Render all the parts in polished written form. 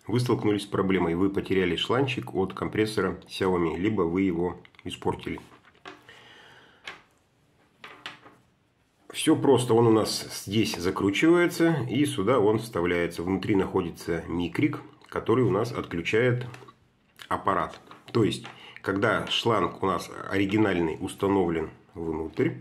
вы столкнулись с проблемой. Вы потеряли шланчик от компрессора Xiaomi, либо вы его испортили. Все просто. Он у нас здесь закручивается и сюда он вставляется. Внутри находится микрик, который у нас отключает аппарат. То есть, когда шланг у нас оригинальный установлен внутрь,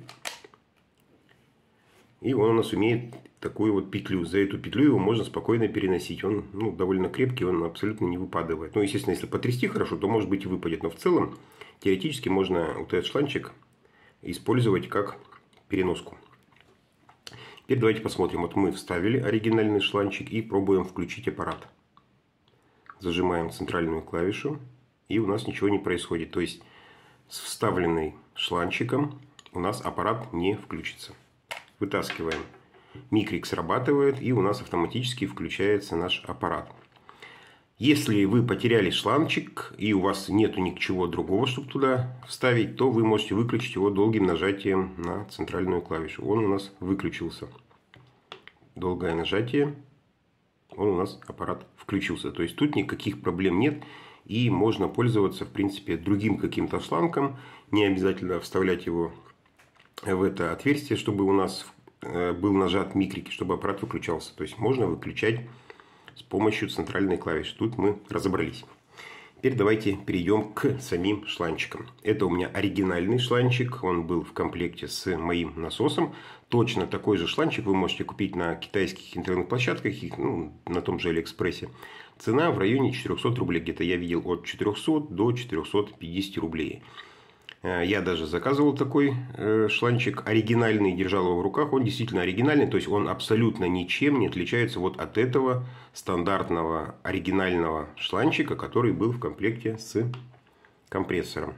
и он у нас имеет такую вот петлю. За эту петлю его можно спокойно переносить. Он довольно крепкий, он абсолютно не выпадывает. Ну, естественно, если потрясти хорошо, то может быть и выпадет. Но в целом, теоретически, можно вот этот шланчик использовать как переноску. Теперь давайте посмотрим. Вот мы вставили оригинальный шланчик и пробуем включить аппарат. Зажимаем центральную клавишу, и у нас ничего не происходит. То есть, с вставленным шланчиком у нас аппарат не включится. Вытаскиваем. Микрик срабатывает, и у нас автоматически включается наш аппарат. Если вы потеряли шланчик, и у вас нету ничего другого, чтобы туда вставить, то вы можете выключить его долгим нажатием на центральную клавишу. Он у нас выключился. Долгое нажатие. Он у нас, аппарат, включился. То есть, тут никаких проблем нет. И можно пользоваться, в принципе, другим каким-то шлангом. Не обязательно вставлять его в это отверстие, чтобы у нас был нажат микрик, чтобы аппарат выключался. То есть, можно выключать с помощью центральной клавиши. Тут мы разобрались. Теперь давайте перейдем к самим шланчикам. Это у меня оригинальный шланчик. Он был в комплекте с моим насосом. Точно такой же шланчик вы можете купить на китайских интернет-площадках, на том же Алиэкспрессе. Цена в районе 400 рублей. Где-то я видел от 400 до 450 рублей. Я даже заказывал такой шланчик оригинальный, держал его в руках. Он действительно оригинальный, то есть он абсолютно ничем не отличается вот от этого стандартного оригинального шланчика, который был в комплекте с компрессором.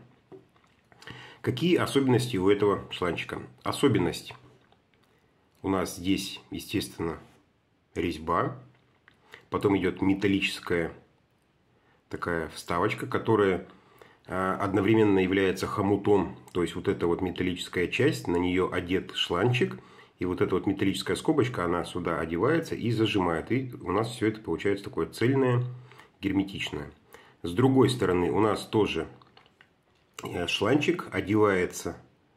Какие особенности у этого шланчика? Особенность. У нас здесь, естественно, резьба. Потом идет металлическая такая вставочка, которая одновременно является хомутом. То есть, вот эта вот металлическая часть, на нее одет шланчик. И вот эта вот металлическая скобочка, она сюда одевается и зажимает. И у нас все это получается такое цельное, герметичное. С другой стороны, у нас тоже шланчик одевается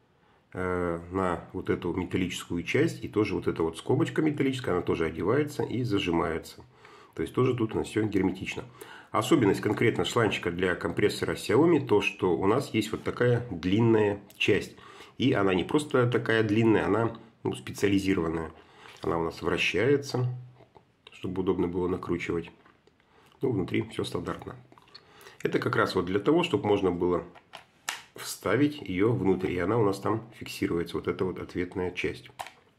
на вот эту металлическую часть. И тоже вот эта вот скобочка металлическая, она тоже одевается и зажимается. То есть, тоже тут у нас все герметично. Особенность конкретно шланчика для компрессора Xiaomi то, что у нас есть вот такая длинная часть. И она не просто такая длинная, она специализированная. Она у нас вращается, чтобы удобно было накручивать. Внутри все стандартно. Это как раз вот для того, чтобы можно было вставить ее внутрь. И она у нас там фиксируется. Вот эта вот ответная часть.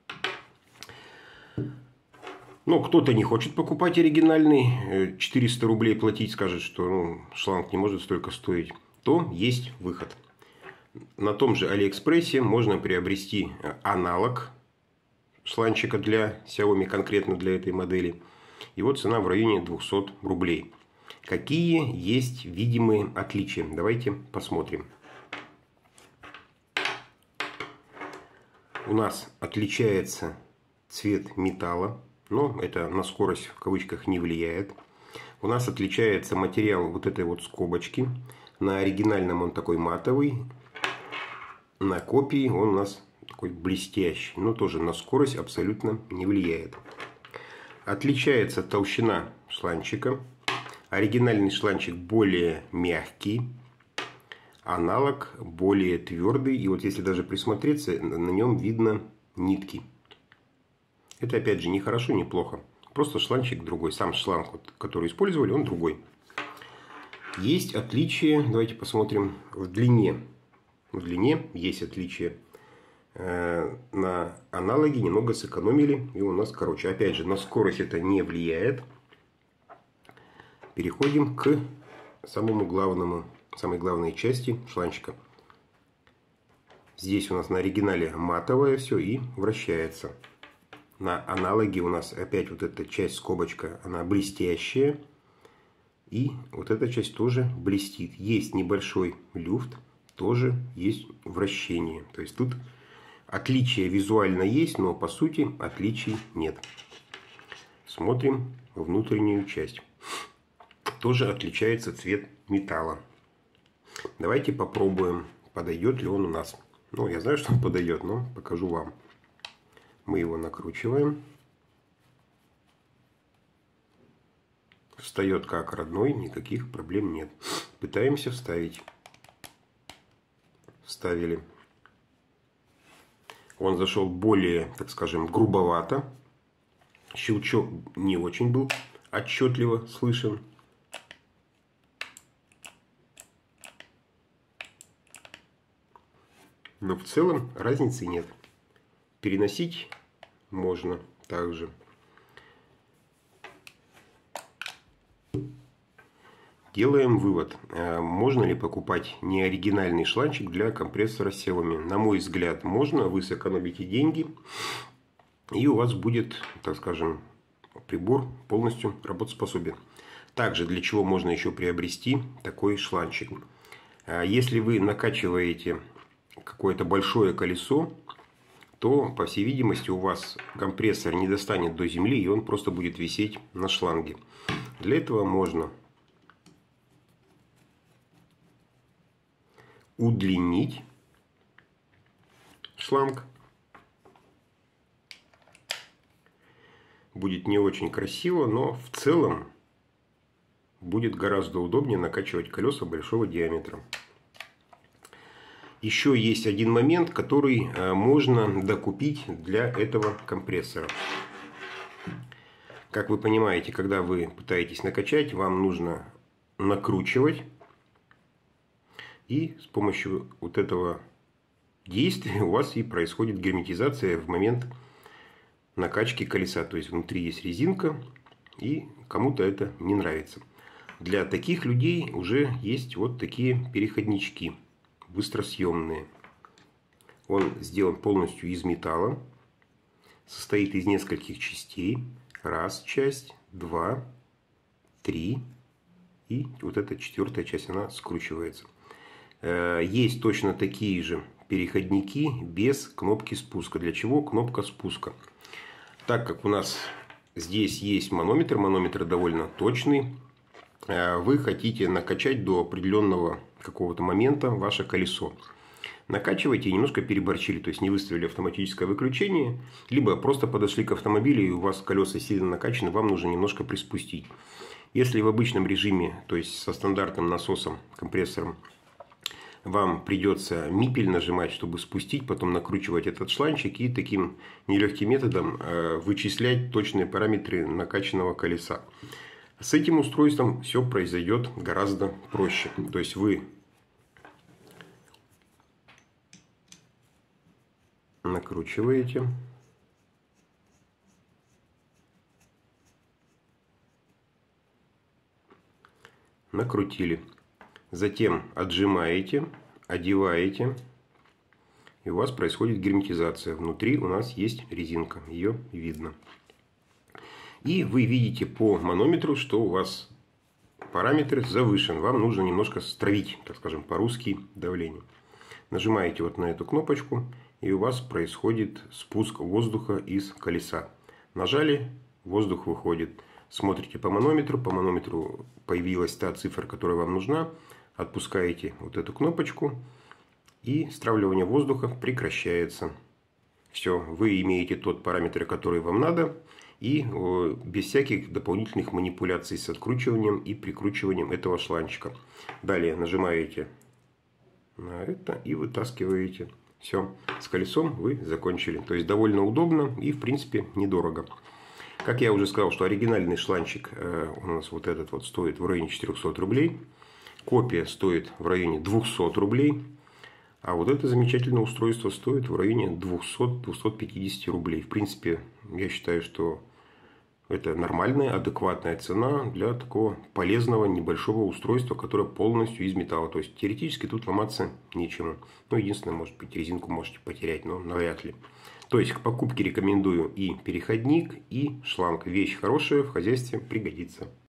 Но кто-то не хочет покупать оригинальный, 400 рублей платить, скажет, что шланг не может столько стоить, то есть выход. На том же Алиэкспрессе можно приобрести аналог шланчика для Xiaomi, конкретно для этой модели. Его цена в районе 200 рублей. Какие есть видимые отличия? Давайте посмотрим. У нас отличается цвет металла. Но это на скорость в кавычках не влияет. У нас отличается материал вот этой вот скобочки. На оригинальном он такой матовый. На копии он у нас такой блестящий. Но тоже на скорость абсолютно не влияет. Отличается толщина шланчика. Оригинальный шланчик более мягкий. Аналог более твердый. И вот если даже присмотреться, на нем видно нитки. Это, опять же, не хорошо, не плохо. Просто шланчик другой. Сам шланг, который использовали, он другой. Есть отличие. Давайте посмотрим в длине. В длине есть отличие. На аналоге немного сэкономили. И у нас короче. Опять же, на скорость это не влияет. Переходим к самому главному. Самой главной части шланчика. Здесь у нас на оригинале матовое все и вращается. На аналоге у нас опять вот эта часть скобочка, она блестящая. И вот эта часть тоже блестит. Есть небольшой люфт, тоже есть вращение. То есть, тут отличие визуально есть, но по сути отличий нет. Смотрим внутреннюю часть. тоже отличается цвет металла. Давайте попробуем, подойдет ли он у нас. Ну, я знаю, что он подойдет, но покажу вам. Мы его накручиваем. Встает как родной, никаких проблем нет. Пытаемся вставить. Вставили. Он зашел более, так скажем, грубовато. Щелчок не очень был отчетливо слышен. Но в целом разницы нет. Переносить можно также. Делаем вывод. Можно ли покупать неоригинальный шланчик для компрессора с севами? На мой взгляд, можно. Вы сэкономите деньги. И у вас будет, так скажем, прибор полностью работоспособен. Также для чего можно еще приобрести такой шланчик? Если вы накачиваете какое-то большое колесо, то, по всей видимости, у вас компрессор не достанет до земли, и он просто будет висеть на шланге. Для этого можно удлинить шланг. Будет не очень красиво, но в целом будет гораздо удобнее накачивать колеса большого диаметра. Еще есть один момент, который можно докупить для этого компрессора. Как вы понимаете, когда вы пытаетесь накачать, вам нужно накручивать. И с помощью вот этого действия у вас и происходит герметизация в момент накачки колеса. То есть внутри есть резинка, и кому-то это не нравится. Для таких людей уже есть вот такие переходнички быстросъемные. Он сделан полностью из металла. Состоит из нескольких частей. Раз часть, два, три. И вот эта четвертая часть, она скручивается. Есть точно такие же переходники без кнопки спуска. Для чего кнопка спуска? Так как у нас здесь есть манометр, манометр довольно точный, вы хотите накачать до определенного какого-то момента ваше колесо. Накачивайте и немножко переборчили, то есть не выставили автоматическое выключение, либо просто подошли к автомобилю и у вас колеса сильно накачаны, вам нужно немножко приспустить. Если в обычном режиме, то есть со стандартным насосом, компрессором, вам придется мипель нажимать, чтобы спустить, потом накручивать этот шланчик и таким нелегким методом вычислять точные параметры накачанного колеса. С этим устройством все произойдет гораздо проще. То есть вы накручиваете, накрутили. Затем отжимаете, одеваете, и у вас происходит герметизация. Внутри у нас есть резинка, ее видно. И вы видите по манометру, что у вас параметр завышен. Вам нужно немножко стравить, так скажем, по-русски давление. Нажимаете вот на эту кнопочку, и у вас происходит спуск воздуха из колеса. Нажали, воздух выходит. Смотрите по манометру появилась та цифра, которая вам нужна. Отпускаете вот эту кнопочку, и стравливание воздуха прекращается. Все, вы имеете тот параметр, который вам надо, и без всяких дополнительных манипуляций с откручиванием и прикручиванием этого шланчика. Далее нажимаете на это и вытаскиваете. Все, с колесом вы закончили. То есть довольно удобно и в принципе недорого. Как я уже сказал, что оригинальный шланчик у нас вот этот вот стоит в районе 400 рублей. Копия стоит в районе 200 рублей. А вот это замечательное устройство стоит в районе 200-250 рублей. В принципе, я считаю, что это нормальная, адекватная цена для такого полезного небольшого устройства, которое полностью из металла. То есть теоретически тут ломаться нечему. Ну, единственное, может быть, резинку можете потерять, но навряд ли. То есть к покупке рекомендую и переходник, и шланг. Вещь хорошая, в хозяйстве пригодится.